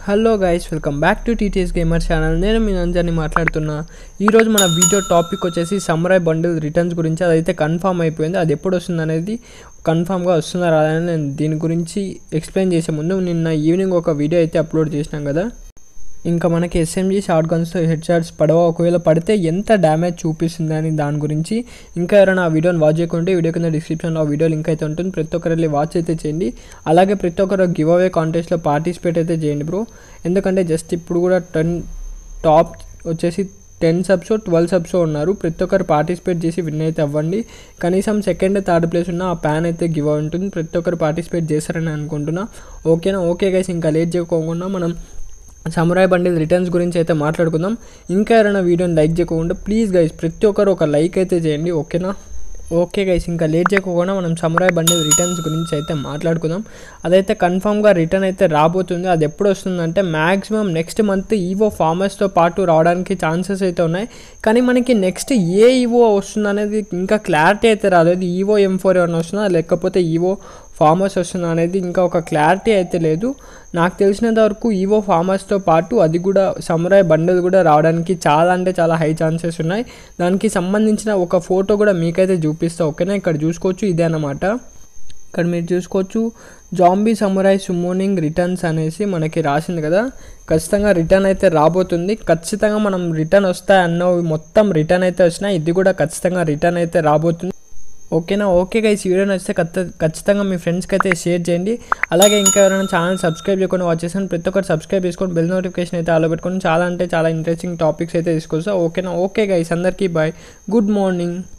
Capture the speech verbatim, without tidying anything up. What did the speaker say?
Hello guys, welcome back to TTS gamer channel. నేను మీ నంజాని మాట్లాడుతున్నా. ఈరోజు మన వీడియో టాపిక్ వచ్చేసి సమురాయ్ బండిల్ రిటర్న్స్ గురించి. అదైతే కన్ఫామ్ అయిపోయింది. అది ఎప్పుడు వస్తుంది అనేది కన్ఫామ్గా వస్తుందా రాదని నేను దీని గురించి ఎక్స్ప్లెయిన్ చేసే ముందు నిన్న ఈవినింగ్ ఒక వీడియో అయితే అప్లోడ్ చేసినాం కదా. ఇంకా మనకి ఎస్ఎంజీ షార్ట్ గన్స్తో హెడ్ షాట్స్ పడవ, ఒకవేళ పడితే ఎంత డ్యామేజ్ చూపిస్తుంది అని దాని గురించి ఇంకా ఎవరైనా ఆ వీడియోని వాచ్ చేయకుంటే వీడియో కింద డిస్క్రిప్షన్లో ఆ వీడియో లింక్ అయితే ఉంటుంది. ప్రతి ఒక్కరు వెళ్ళి వాచ్ అయితే చేయండి. అలాగే ప్రతి ఒక్కరు గివ్ అవే కాంటెస్ట్లో పార్టిసిపేట్ అయితే చేయండి బ్రో. ఎందుకంటే జస్ట్ ఇప్పుడు కూడా టెన్ టాప్ వచ్చేసి టెన్ సబ్స్ ట్వెల్వ్ సబ్స్ ఉన్నారు. ప్రతి ఒక్కరు పార్టిసిపేట్ చేసి విన్ అయితే అవ్వండి. కనీసం సెకండ్ థర్డ్ ప్లేస్ ఉన్న ఆ ప్యాన్ అయితే గివ్ అవి ఉంటుంది. ప్రతి ఒక్కరు పార్టిసిపేట్ చేస్తారని అనుకుంటున్నా. ఓకేనా? ఓకే గైస్, ఇంకా లేట్ చేయకోకుండా మనం సమురాయ్ బండిల్ రిటర్న్స్ గురించి అయితే మాట్లాడుకుందాం. ఇంకా ఎవరైనా వీడియోని లైక్ చేయకుండా ప్లీజ్ గైస్ ప్రతి ఒక్కరు ఒక లైక్ అయితే చేయండి. ఓకేనా? ఓకే గైస్, ఇంకా లేట్ చేయకుండా మనం సమురాయ్ బండిల్ రిటర్న్స్ గురించి అయితే మాట్లాడుకుందాం. అదైతే కన్ఫామ్గా రిటర్న్ అయితే రాబోతుంది. అది ఎప్పుడు వస్తుందంటే మ్యాక్సిమం నెక్స్ట్ మంత్ ఈవో ఫార్మర్స్తో పాటు రావడానికి ఛాన్సెస్ అయితే ఉన్నాయి. కానీ మనకి నెక్స్ట్ ఏ ఈవో వస్తుంది అనేది ఇంకా క్లారిటీ అయితే రాలేదు. ఈవో ఎం ఫోర్ ఏమైనా వస్తుందా లేకపోతే ఈవో ఫార్మర్స్ వస్తుందా అనేది ఇంకా ఒక క్లారిటీ అయితే లేదు. నాకు తెలిసినంత వరకు ఈవో ఫార్మర్స్తో పాటు అది కూడా సమురాయ్ బండిల్ కూడా రావడానికి చాలా అంటే చాలా హై ఛాన్సెస్ ఉన్నాయి. దానికి సంబంధించిన ఒక ఫోటో కూడా మీకైతే చూపిస్తా. ఓకేనా? ఇక్కడ చూసుకోవచ్చు, ఇదే అన్నమాట. ఇక్కడ మీరు చూసుకోవచ్చు జాంబీ సమురాయ్ సుమోనింగ్ రిటర్న్స్ అనేసి మనకి రాసింది కదా. ఖచ్చితంగా రిటర్న్ అయితే రాబోతుంది. ఖచ్చితంగా మనం రిటర్న్ వస్తాయి అన్నవి మొత్తం రిటర్న్ అయితే వచ్చినాయి. ఇది కూడా ఖచ్చితంగా రిటర్న్ అయితే రాబోతుంది. ఓకేనా? ఓకే గైస్, ఈ వీడియో నచ్చితే ఖచ్చితంగా మీ ఫ్రెండ్స్కి అయితే షేర్ చేయండి. అలాగే ఇంకా ఎవరైనా ఛానల్ సబ్స్క్రైబ్ చేయకుండా వాచ్ చేసాను ప్రతి ఒక్కరు సబ్స్క్రైబ్ చేసుకొని బెల్ నోటిఫికేషన్ అయితే ఆలో పెట్టుకొని చాలా అంటే చాలా ఇంట్రెస్టింగ్ టాపిక్స్ అయితే తీసుకొస్తా. ఓకేనా? ఓకే గైస్, అందరికీ బాయ్, గుడ్ మార్నింగ్.